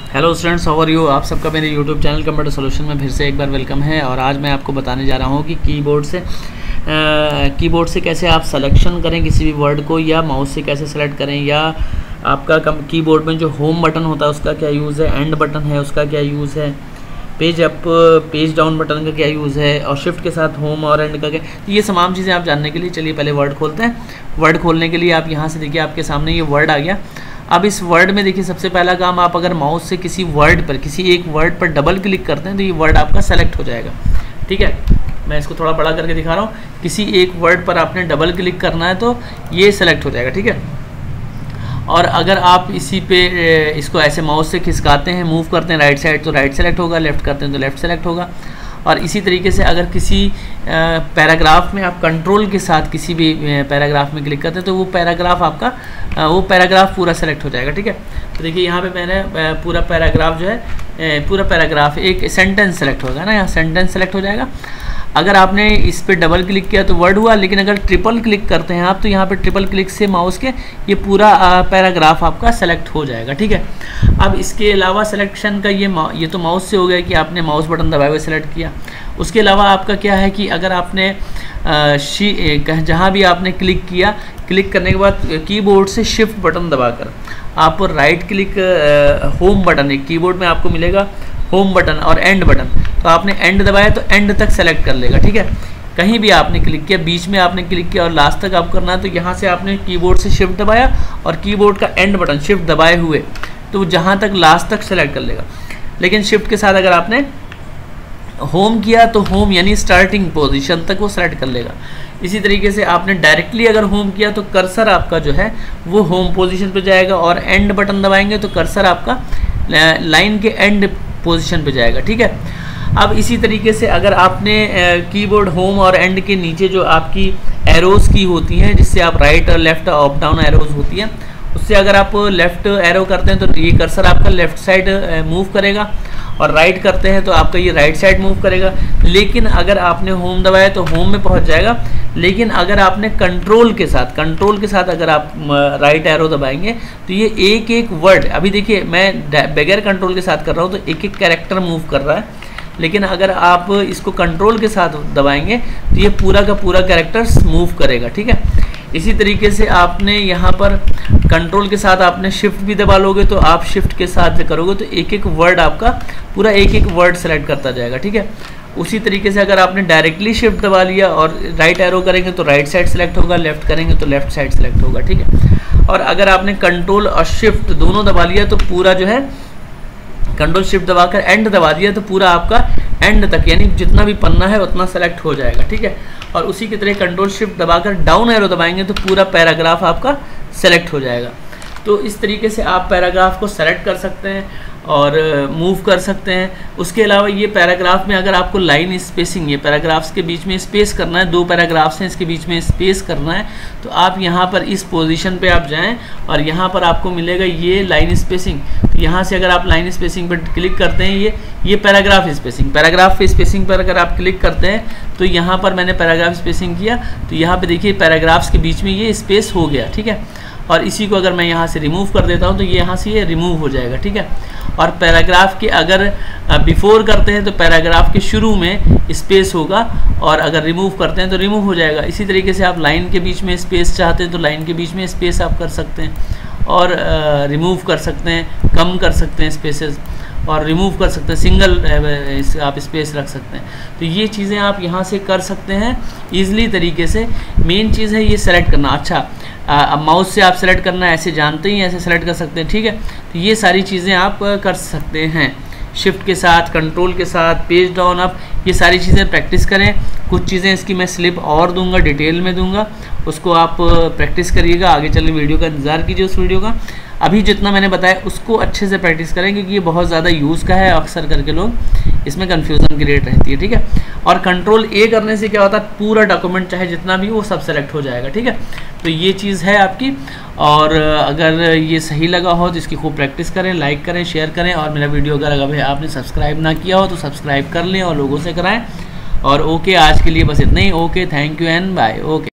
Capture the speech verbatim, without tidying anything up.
Hello students, how are you. आप सबका मेरे यूट्यूब चैनल कंप्यूटर सॉल्यूशन में फिर से एक बार वेलकम है। और आज मैं आपको बताने जा रहा हूँ कि कीबोर्ड से कीबोर्ड से कैसे आप सिलेक्शन करें किसी भी वर्ड को, या माउस से कैसे सेलेक्ट करें, या आपका कम कीबोर्ड में जो होम बटन होता है उसका क्या यूज़ है, एंड बटन है उसका क्या यूज़ है, page up page down button का क्या यूज़ है, और शिफ्ट के साथ होम और एंड का क्या। तो ये तमाम चीज़ें आप जानने के लिए चलिए पहले वर्ड खोलते हैं। वर्ड खोलने के लिए आप यहाँ से देखिए, आपके सामने ये वर्ड आ गया। अब इस वर्ड में देखिए, सबसे पहला काम, आप अगर माउस से किसी वर्ड पर किसी एक वर्ड पर डबल क्लिक करते हैं तो ये वर्ड आपका सेलेक्ट हो जाएगा। ठीक है, मैं इसको थोड़ा बड़ा करके दिखा रहा हूँ। किसी एक वर्ड पर आपने डबल क्लिक करना है तो ये सेलेक्ट हो जाएगा। ठीक है, और अगर आप इसी पे इसको ऐसे माउस से खिसकाते हैं, मूव करते हैं राइट साइड तो राइट सेलेक्ट होगा, लेफ़्ट करते हैं तो लेफ़्ट सेलेक्ट होगा। और इसी तरीके से अगर किसी पैराग्राफ में आप कंट्रोल के साथ किसी भी पैराग्राफ में क्लिक करते हैं तो वो पैराग्राफ आपका वो पैराग्राफ पूरा सेलेक्ट हो जाएगा। ठीक है, तो देखिए यहाँ पे मैंने पूरा पैराग्राफ जो है, पूरा पैराग्राफ एक सेंटेंस सेलेक्ट होगा ना, यहाँ सेंटेंस सेलेक्ट हो जाएगा। अगर आपने इस पर डबल क्लिक किया तो वर्ड हुआ, लेकिन अगर ट्रिपल क्लिक करते हैं आप तो यहाँ पे ट्रिपल क्लिक से माउस के ये पूरा पैराग्राफ आपका सेलेक्ट हो जाएगा। ठीक है, अब इसके अलावा सिलेक्शन का ये ये तो माउस से हो गया कि आपने माउस बटन दबाए हुए सेलेक्ट किया। उसके अलावा आपका क्या है कि अगर आपने जहाँ भी आपने क्लिक किया, क्लिक करने के बाद कीबोर्ड से शिफ्ट बटन दबाकर आप राइट क्लिक होम बटन, एक कीबोर्ड में आपको मिलेगा होम बटन और एंड बटन, तो आपने एंड दबाया तो एंड तक सेलेक्ट कर लेगा। ठीक है, कहीं भी आपने क्लिक किया, बीच में आपने क्लिक किया और लास्ट तक आप करना है तो यहाँ से आपने कीबोर्ड से शिफ्ट दबाया और कीबोर्ड का एंड बटन शिफ्ट दबाए हुए तो जहाँ तक लास्ट तक सेलेक्ट कर लेगा। लेकिन शिफ्ट के साथ अगर आपने होम किया तो होम यानी स्टार्टिंग पोजीशन तक वो सेलेक्ट कर लेगा। इसी तरीके से आपने डायरेक्टली अगर होम किया तो कर्सर आपका जो है वो होम पोजीशन पे जाएगा, और एंड बटन दबाएंगे तो कर्सर आपका लाइन के एंड पोजीशन पे जाएगा। ठीक है, अब इसी तरीके से अगर आपने कीबोर्ड होम और एंड के नीचे जो आपकी एरोज की होती हैं, जिससे आप राइट और लेफ्ट अप डाउन एरोज होती हैं, उससे अगर आप लेफ्ट एरो करते हैं तो ये कर्सर आपका लेफ्ट साइड मूव करेगा, और राइट करते हैं तो आपका ये राइट साइड मूव करेगा। लेकिन अगर आपने होम दबाया तो होम में पहुंच जाएगा। लेकिन अगर आपने कंट्रोल के साथ कंट्रोल के साथ अगर आप राइट एरो दबाएंगे तो ये एक एक वर्ड, अभी देखिए मैं बगैर कंट्रोल के साथ कर रहा हूँ तो एक एक कैरेक्टर मूव कर रहा है, लेकिन अगर आप इसको कंट्रोल के साथ दबाएंगे तो ये पूरा का पूरा कैरेक्टर मूव करेगा। ठीक है, इसी तरीके से आपने यहाँ पर कंट्रोल के साथ आपने शिफ्ट भी दबा लोगे तो आप शिफ्ट के साथ करोगे तो एक एक वर्ड आपका पूरा एक एक वर्ड सेलेक्ट करता जाएगा। ठीक है, उसी तरीके से अगर आपने डायरेक्टली शिफ्ट दबा लिया और राइट एरो करेंगे तो राइट साइड सेलेक्ट होगा, लेफ्ट करेंगे तो लेफ्ट साइड सेलेक्ट होगा। ठीक है, और अगर आपने कंट्रोल और शिफ्ट दोनों दबा लिया तो पूरा जो है कंट्रोल शिफ्ट दबाकर एंड दबा दिया तो पूरा आपका एंड तक यानी जितना भी पन्ना है उतना सेलेक्ट हो जाएगा। ठीक है, और उसी की तरह कंट्रोल शिफ्ट दबाकर डाउन एरो दबाएंगे तो पूरा पैराग्राफ आपका सेलेक्ट हो जाएगा। तो इस तरीके से आप पैराग्राफ को सेलेक्ट कर सकते हैं और मूव कर सकते हैं। उसके अलावा ये पैराग्राफ में अगर आपको लाइन स्पेसिंग, ये पैराग्राफ्स के बीच में स्पेस करना है, दो पैराग्राफ्स हैं इसके बीच में स्पेस करना है, तो आप यहाँ पर इस पोजीशन पे आप जाएं और यहाँ पर आपको मिलेगा ये लाइन स्पेसिंग। तो यहाँ से अगर आप लाइन स्पेसिंग पर क्लिक करते हैं, ये ये पैराग्राफ स्पेसिंग पैराग्राफ पे स्पेसिंग पर अगर आप क्लिक करते हैं तो यहाँ पर मैंने पैराग्राफ स्पेसिंग किया तो यहाँ पर देखिए पैराग्राफ्स के बीच में ये स्पेस हो गया। ठीक है, और इसी को अगर मैं यहाँ से रिमूव कर देता हूँ तो ये यहाँ से ये रिमूव हो जाएगा। ठीक है, और पैराग्राफ के अगर बिफोर करते हैं तो पैराग्राफ के शुरू में स्पेस होगा, और अगर रिमूव करते हैं तो रिमूव हो जाएगा। इसी तरीके से आप लाइन के बीच में स्पेस चाहते हैं तो लाइन के बीच में स्पेस आप कर सकते हैं, और रिमूव कर सकते हैं, कम कर सकते हैं स्पेसेस, और रिमूव कर सकते हैं, सिंगल आप स्पेस रख सकते हैं। तो ये चीज़ें आप यहाँ से कर सकते हैं ईजिली तरीके से। मेन चीज़ है ये सेलेक्ट करना। अच्छा, अब माउस से आप सेलेक्ट करना ऐसे जानते ही, ऐसे सेलेक्ट कर सकते हैं। ठीक है, तो ये सारी चीज़ें आप कर सकते हैं शिफ्ट के साथ, कंट्रोल के साथ, पेज डाउन अप, ये सारी चीज़ें प्रैक्टिस करें। कुछ चीज़ें इसकी मैं स्लिप और दूंगा, डिटेल में दूंगा, उसको आप प्रैक्टिस करिएगा। आगे चलने वीडियो का इंतज़ार कीजिए उस वीडियो का। अभी जितना मैंने बताया उसको अच्छे से प्रैक्टिस करें, क्योंकि ये बहुत ज़्यादा यूज़ का है, अक्सर करके लोग इसमें कन्फ्यूज़न क्रिएट रहती है। ठीक है, और कंट्रोल ए करने से क्या होता है, पूरा डॉक्यूमेंट चाहे जितना भी वो सब सेलेक्ट हो जाएगा। ठीक है, तो ये चीज़ है आपकी। और अगर ये सही लगा हो तो इसकी खूब प्रैक्टिस करें, लाइक करें, शेयर करें, और मेरा वीडियो अगर अगर आपने सब्सक्राइब ना किया हो तो सब्सक्राइब कर लें और लोगों से कराएं। और ओके, आज के लिए बस इतना ही। Okay, thank you and bye. Okay.